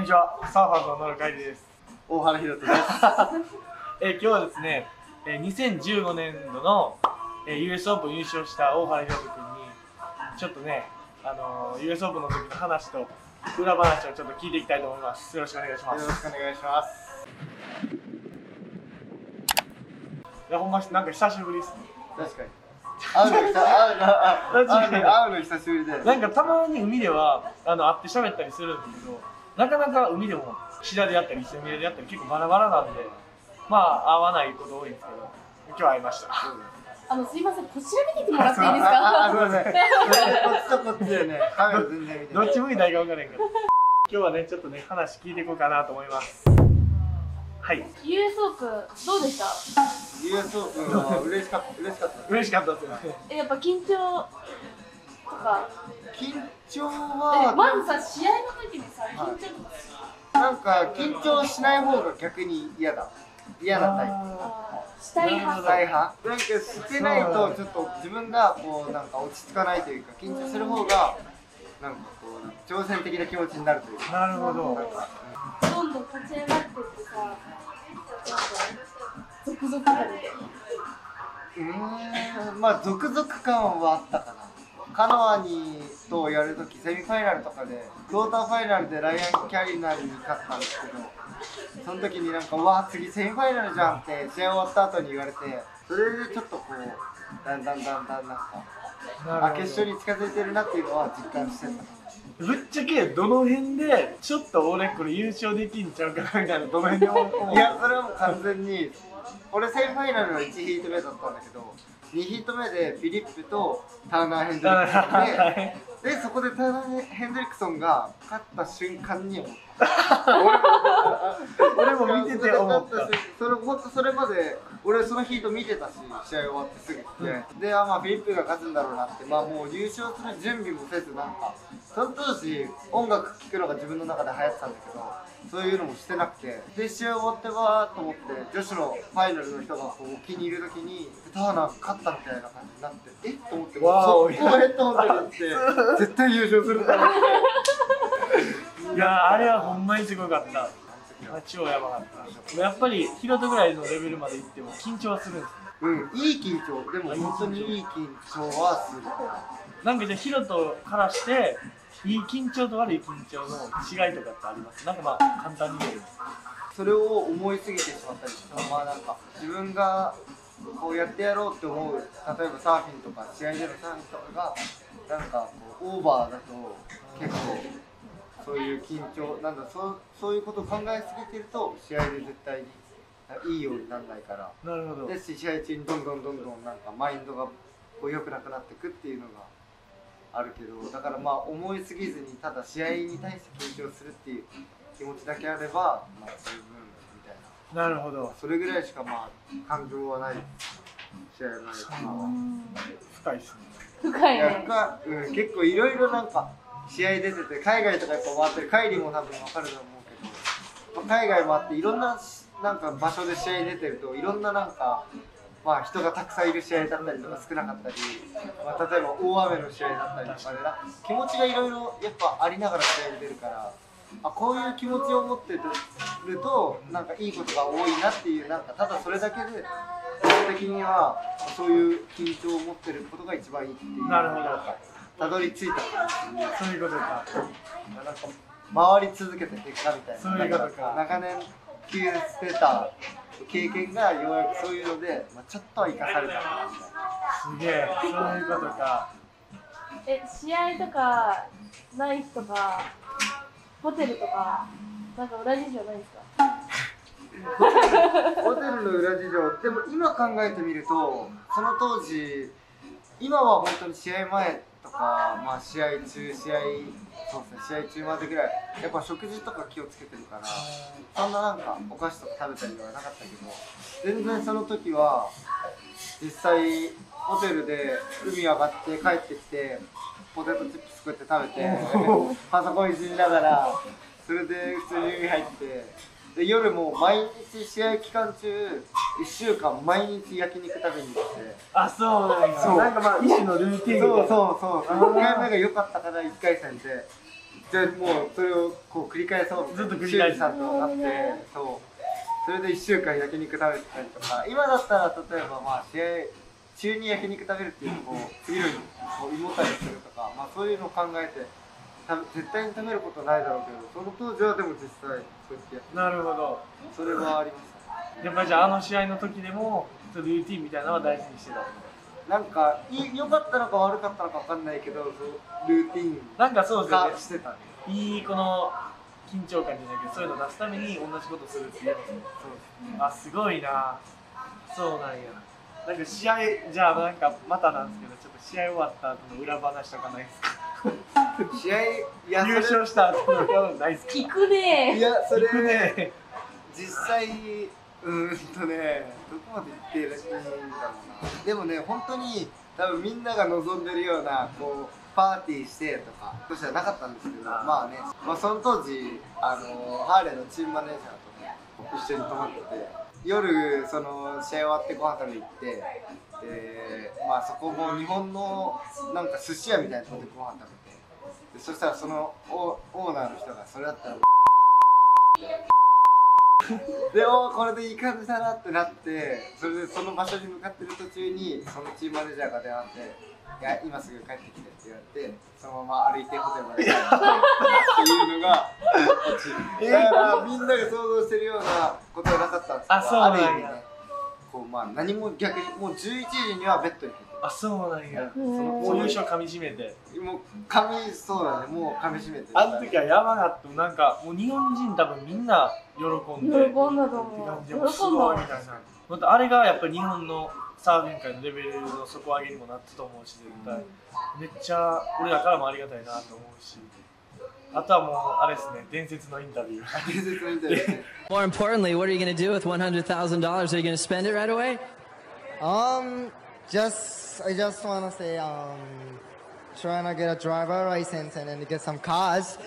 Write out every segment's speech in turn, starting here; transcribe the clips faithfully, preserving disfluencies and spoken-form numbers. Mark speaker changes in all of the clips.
Speaker 1: こんにちは、サーファーの野呂海です。
Speaker 2: 大原ひろとです。
Speaker 1: えー、今日はですね、えー、にせんじゅうごねんどの、えー、ユーエス オープン優勝した大原ひろと君にちょっとね、あのー、ユーエス オープンの時の話と裏話をちょっと聞いていきたいと思います。よろしくお願いします。
Speaker 2: よろしくお願いします。
Speaker 1: いや、ほんまなんか久しぶりですね。
Speaker 2: 確かに。会うの久会うの会うの会うの久しぶりで。
Speaker 1: なんかたまに海ではあの会って喋ったりするんですけど、なかなか海でも白でやったり一緒にやったり結構バラバラなんで、まあ会わないこと多いんですけど、今日会いました。
Speaker 3: あのすいません、こちら見ててもらっていいですか？
Speaker 2: あ、すいません。こっちとこっちでね、カメラ全然見て
Speaker 1: どっち向いたらいいか分からへんけど。今日はね、ちょっとね、話聞いていこうかなと思います。はい。
Speaker 3: ユーエス オープンどうでした？
Speaker 2: ユーエス オープンは嬉しかった嬉しかった。
Speaker 1: 嬉しかったですよね。
Speaker 3: え、やっぱ緊張とか。
Speaker 2: 緊張は。
Speaker 3: まずさ、試合の時にさ、緊張とか。
Speaker 2: なんか緊張しない方が逆に嫌だ。嫌なタイプ。
Speaker 3: したい派。
Speaker 2: したい派。なんかしてないとちょっと自分がこうなんか落ち着かないというか、緊張する方がなんかこう挑戦的な気持ちになるというか。
Speaker 1: なるほど。
Speaker 3: どんどん立ち上がってってさ、なんか続々感で。
Speaker 2: うーん、まあ続々感はあったかな。カノアにとやるときセミファイナルとかでクォーターファイナルでライアン・キャリナルに勝ったんですけど、その時になんかうわ次セミファイナルじゃんって試合終わった後に言われて、それでちょっとこうだんだんだんだんなんかあ決勝に近づいてるなっていうのは実感してた。
Speaker 1: ぶっちゃけどの辺でちょっと俺これ優勝できんちゃうかなみたいな、どの辺で思う？
Speaker 2: いやそれはもう完全に俺セミファイナルのいちヒート目だったんだけど、にヒート目でフィリップとターナー・ヘンドリックソンで、でそこでターナー・ヘンドリックソンが勝った瞬間に思った
Speaker 1: 俺も見てて思った。
Speaker 2: それ本当それまで俺そのヒート見てたし、試合終わってすぐって、うん、であまあフィリップが勝つんだろうなって、まあもう優勝する準備もせず、なんかその当時音楽聴くのが自分の中で流行ってたんだけど、そういうのもしてなくて、で試合終わってわーっと思って女子のファイナルの人がこう沖にいる時にターナー勝ったみたいな感じになって、えっと思って、
Speaker 1: わー
Speaker 2: そこヘッドホンでって絶対優勝するだろうって。
Speaker 1: いやあれはほんまにすごかった。超やばかった。やっぱりヒロトぐらいのレベルまで行っても緊張はするんですね。
Speaker 2: うん、いい緊張、でも本当にいい緊張はする。
Speaker 1: なんかじゃあヒロトからしていい緊張と悪い緊張の違いとかってあります？なんかまあ簡単に言う。
Speaker 2: それを思いすぎてしまったりして、まあなんか自分がこうやってやろうって思う、例えばサーフィンとか試合でのサーフィンとかがなんかこうオーバーだと結構そういう緊張なんだ、そうそういうことを考えすぎてると試合で絶対にいいようにならないから。
Speaker 1: なるほど。
Speaker 2: で試合中にどんどんどんどんなんかマインドがこう良くなくなっていくっていうのがあるけど、だからまあ思いすぎずにただ試合に対して緊張するっていう気持ちだけあればまあ十分みたいな。
Speaker 1: なるほど。
Speaker 2: それぐらいしかまあ感情はない試合ないかな。
Speaker 1: 深いですね。
Speaker 3: 深いね。
Speaker 2: いや深い、うん、結構いろいろなんか試合出てて海外とかやっぱ回ってる、カイリも多分分かると思うけど、まあ、海外もあっていろんななんか場所で試合出てるといろんななんかまあ人がたくさんいる試合だったりとか少なかったり、まあ、例えば大雨の試合だったりとかでな気持ちがいろいろやっぱありながら試合に出るから、あこういう気持ちを持ってるとなんかいいことが多いなっていう、なんかただそれだけで基本的にはそういう緊張を持ってることが一番いいっていう。
Speaker 1: なるほど。
Speaker 2: たどり着いた。
Speaker 1: そういうことか。
Speaker 2: なんか回り続けた結果みたいな。
Speaker 1: そういうことか。
Speaker 2: 長年休してた経験がようやくそういうので、まあ、ちょっとは生かされたかなみたいな。
Speaker 1: すげえ、そういうことか。
Speaker 3: え、試合とかナイトとかホテルとかなんか裏事情ないですか？
Speaker 2: ホテルの裏事情、でも今考えてみるとその当時、今は本当に試合前とか、まあ、試合中、試合、そうですね、試合中までぐらいやっぱ食事とか気をつけてるから、そんななんかお菓子とか食べたりはなかったけど、全然その時は実際ホテルで海上がって帰ってきてポテトチップスこうやって食べてパソコンいじりながら、それで普通に海入って。で夜も毎日試合期間中いっしゅうかん毎日焼肉食べに行って。
Speaker 1: あ、そうなんや。
Speaker 2: そう
Speaker 1: なんかまあ一種のルーティンみたいな。
Speaker 2: そうそうそう。いっかいめが良かったからいっかい戦でじゃあもうそれをこう繰り返そう
Speaker 1: ずっと繰り返す
Speaker 2: さんとなってそうそれでいっしゅうかん焼肉食べてたりとか今だったら例えばまあ試合中に焼肉食べるっていうのを次の日こう胃もたれするとか、まあ、そういうのを考えて絶対に食べることないだろうけどその当時はでも実際そうやってやって
Speaker 1: なるほど。
Speaker 2: それはありました。
Speaker 1: やっぱりじゃああの試合の時でもルーティンみたいなのは大事にしてた。
Speaker 2: なんか良かったのか悪かったのか分かんないけどそうルーティン
Speaker 1: なんかそうですよね
Speaker 2: 化してたね。
Speaker 1: いいこの緊張感じゃないけどそういうのを出すために同じことするっていうあすごいな。そうなんや。なんか試合じゃあなんかまたなんですけどちょっと試合終わった後の裏話とかないですか？
Speaker 2: 試合いや
Speaker 1: 優勝した後の裏話ないですか？
Speaker 3: 聞くね
Speaker 2: いやそれ
Speaker 1: 行くね。
Speaker 2: 実際うーんとねどこまで言っていいんだろうな。でもね本当に多分みんなが望んでるようなこうパーティーしてとかとしてはなかったんですけどまあね、まあ、その当時あのハーレーのチームマネージャーとね一緒に泊まってて夜その試合終わってご飯食べに行ってでまあそこも日本のなんか寿司屋みたいなところでご飯食べてでそしたらそのオオーナーの人がそれだったらでもこれでいい感じだなってなってそれでその場所に向かってる途中にそのチームマネージャーが電話して「いや今すぐ帰ってきて」って言われてそのまま歩いてホテルまで帰ってっていうのがだからみんなが想像してるようなことはなかったんですけど
Speaker 1: あそうなんや
Speaker 2: ある意味ねこうまあ何も逆にもうじゅういちじにはベッドに入って
Speaker 1: あそうなんや。
Speaker 2: その
Speaker 1: もう優勝かみしめて。
Speaker 2: もう髪そうだねもう噛み締めて
Speaker 1: あの時はやばかった。なんかもう日本人多分みんな喜んで。
Speaker 3: 喜んだと思う。
Speaker 1: 喜んだ。すごいみたいな。またあれがやっぱり日本のサーフィン界のレベルの底上げにもなったと思うし絶対。めっちゃ俺らからもありがたいなと思うし。あとはもうあれですね伝説のインタビュー。
Speaker 2: 伝説のインタビューね
Speaker 4: More importantly, what are you going to do with one hundred thousand dollars? Are you going to spend it right away?
Speaker 5: Um, just I just wanna say um, trying to get a driver license and then get some cars.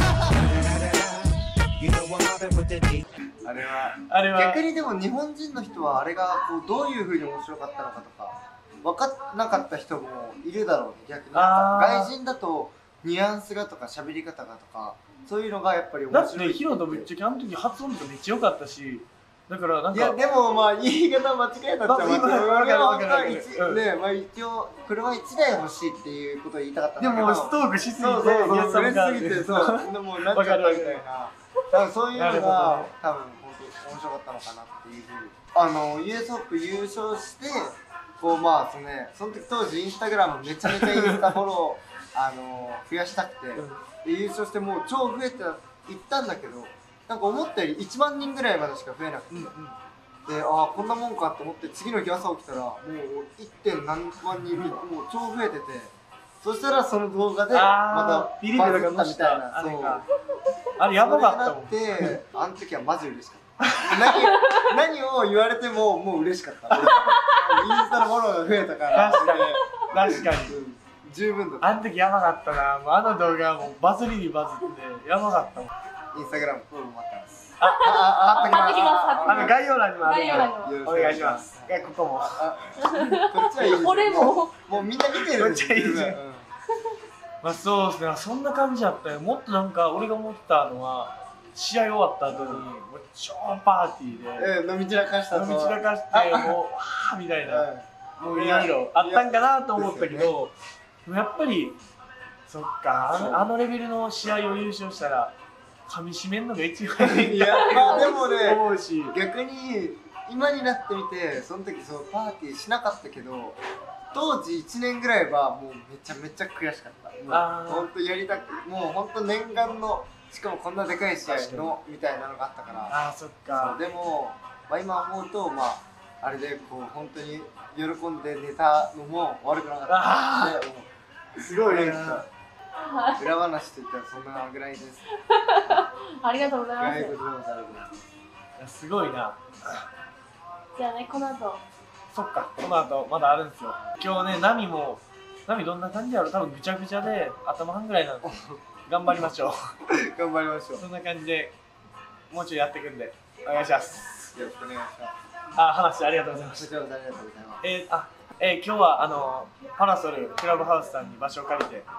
Speaker 2: あれは
Speaker 1: あれは
Speaker 2: 逆にでも日本人の人はあれがこうどういうふうに面白かったのかとか分かんなかった人もいるだろうね逆になんか外人だとニュアンスがとか喋り方がとかそういうのがやっぱり面
Speaker 1: だっ
Speaker 2: 白い
Speaker 1: てヒロとぶっちゃけあの時発音とかめっちゃ良かったしだからなんか
Speaker 2: いやでもまあ言い方間違えたっちゃ間違えた俺は本当は一
Speaker 1: うん
Speaker 2: ねまあ一応車いちだい欲しいっていうことを言いたかったんだけど
Speaker 1: でもストークしすぎて
Speaker 2: そうそうそう
Speaker 1: イエス様が
Speaker 2: 嬉しすぎてそうでもなっちゃったみたいな多分そういうのが多分本当面白かったのかなっていうふうにあの ユーエス オープン優勝してこうまあそのねその時当時インスタグラムめちゃめちゃインスタフォローあの増やしたくて、で優勝してもう超増えていったんだけどなんか思ったよりいちまんにんぐらいまでしか増えなくて、うんうん、でああこんなもんかと思って次の日朝起きたらもう いってん何万人もう超増えててそしたらその動画でまた
Speaker 1: ビリビリが
Speaker 2: バズったみたいな
Speaker 1: あれ
Speaker 2: そう
Speaker 1: かあれやばかったもん
Speaker 2: それになってあの時はマジ嬉しかった何何を言われてももう嬉しかったインスタのフォローが増えたから
Speaker 1: 確かに確かに、
Speaker 2: うん十分だった
Speaker 1: あの時やばかったなもうあの動画はもうバズりにバズってやばかったもん
Speaker 2: インスタグラムフォロー待ってます
Speaker 1: あああ
Speaker 3: 貼ってきます
Speaker 1: あの概要欄にもある
Speaker 3: 概要欄にも
Speaker 1: お願いしますいやここも
Speaker 2: あこっちはいいですよ
Speaker 3: 俺も
Speaker 2: もうみんな見てるんです
Speaker 1: こっちはいいですよ
Speaker 2: うん
Speaker 1: まあそうですねそんな感じだったよもっとなんか俺が思ったのは試合終わった後にもう超パーティーで
Speaker 2: え飲み散らかした
Speaker 1: 飲み散らかしてもうわーみたいなもういろいろあったんかなと思ったけどでもやっぱりそっかあのあのレベルの試合を優勝したら噛み締めんのが一番いい
Speaker 2: いやまあでもね
Speaker 1: 思うし
Speaker 2: 逆に今になってみてその時そうパーティーしなかったけど当時いちねんぐらいはもうめちゃめちゃ悔しかった
Speaker 1: あー
Speaker 2: もう本当やりたくもう本当念願のしかもこんなでかい試合のみたいなのがあったから
Speaker 1: あーそっか
Speaker 2: そうでも、まあ、今思うとまああれでこう本当に喜んで寝たのも悪くなかった
Speaker 1: あ
Speaker 2: のでもう
Speaker 1: すごいね
Speaker 2: 裏話といったらそんなぐらいです
Speaker 3: ありがとうございます
Speaker 2: 外国でもされてます
Speaker 1: いやすごいな
Speaker 3: じゃあねこの後
Speaker 1: そっかこの後まだあるんですよ今日ね波も波どんな感じやろ多分ぐちゃぐちゃで頭半ぐらいなんで頑張りましょう
Speaker 2: 頑張りましょう
Speaker 1: そんな感じでもうちょいやっていくんでお願いします
Speaker 2: よろしくお願いします
Speaker 1: あ話ありがとうございました
Speaker 2: こちらこそありがとうございます
Speaker 1: えー、あえー、今日はあのパラソルクラブハウスさんに場所を借りて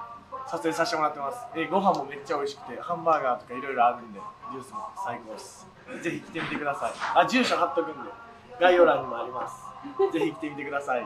Speaker 1: 撮影させてもらってます。えー、ご飯もめっちゃ美味しくて、ハンバーガーとかいろいろあるんで、ジュースも最高です。ぜひ来てみてください。あ、住所貼っとくんで、概要欄にもあります。ぜひ来てみてください。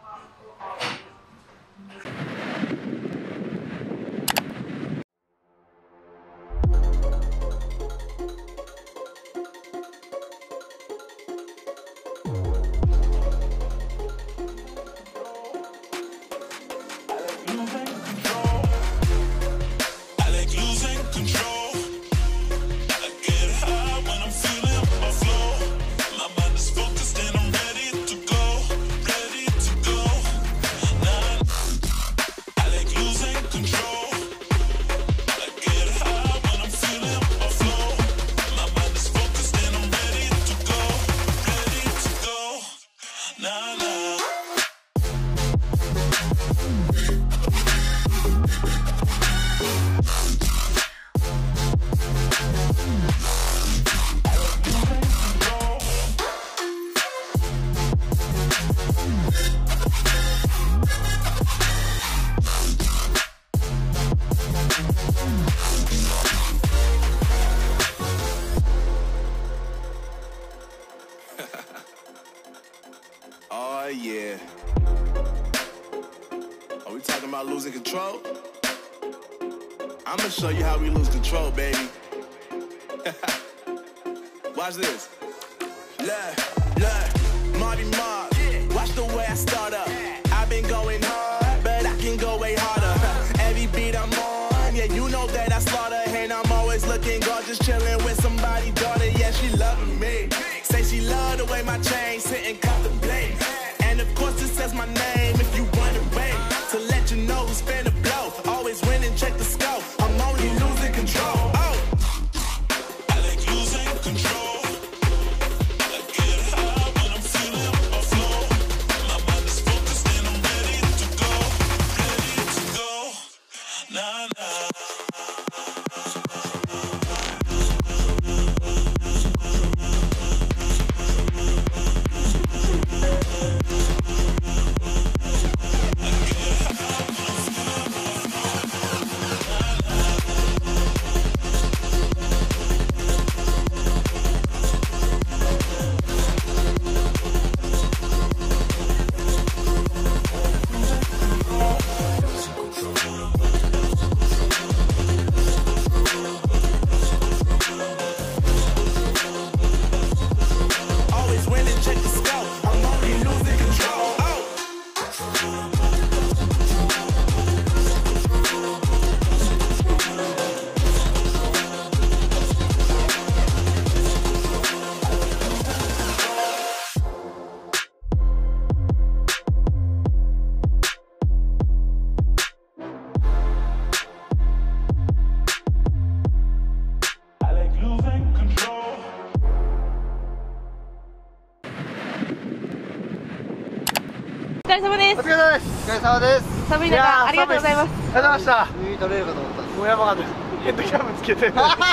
Speaker 6: Oh yeah. Are we talking about losing control? I'm gonna show you how we lose control, baby. Watch this. Look, look, Marty Mark. Watch the way I start up. I've been going hard, but I can go way harder. Every beat I'm on, yeah, you know that I slaughter. And I'm always looking gorgeous, chilling with somebody's daughter. Yeah, she loving me. Say she love the way my chain sit and contemplate. And of course it says my name if you wanna wait. To let you know who's finna blow. Always win and check the scope. I'm only losing control. Oh. I like losing control. I get high when I'm feeling a flow. My mind is focused and I'm ready to go. Ready to go. Nah, nah.
Speaker 3: お疲れ様です
Speaker 1: お疲れ様です。
Speaker 2: お疲れ様です。
Speaker 3: 寒い中ありがとうございます。
Speaker 1: ありがとうございました。
Speaker 2: 耳取れるかと思ったんです。
Speaker 1: もうやばかったです。ヘッドキャムつけて。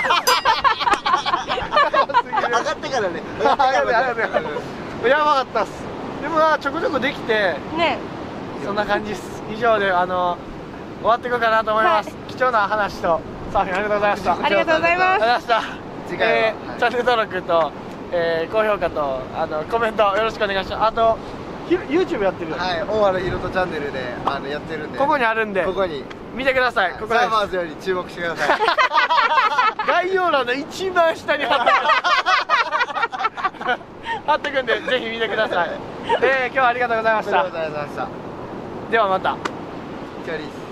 Speaker 2: 上がってからね。
Speaker 1: やばかったっす。でもちょこちょこできて
Speaker 3: ね、
Speaker 1: そんな感じです。以上であの終わっていこうかなと思います。
Speaker 3: はい、
Speaker 1: 貴重な話とサーフィンありがとうございました。
Speaker 3: ありがとうございます。
Speaker 1: ありがとうございました。
Speaker 2: 次回は、
Speaker 1: えー
Speaker 2: はい、
Speaker 1: チャンネル登録と、えー、高評価とあのコメントよろしくお願いします。あとひ YouTube やってる。
Speaker 2: はい、大原ひろとチャンネルであのやってるんで。
Speaker 1: ここにあるんで。
Speaker 2: ここに
Speaker 1: 見てください。ここです。
Speaker 2: サーファーズより注目してください。
Speaker 1: 概要欄の一番下に貼って貼ってくんでぜひ見てください。えー、今日はありがとうございました。
Speaker 2: ありがとうございました。
Speaker 1: ではまた。
Speaker 2: チャリース。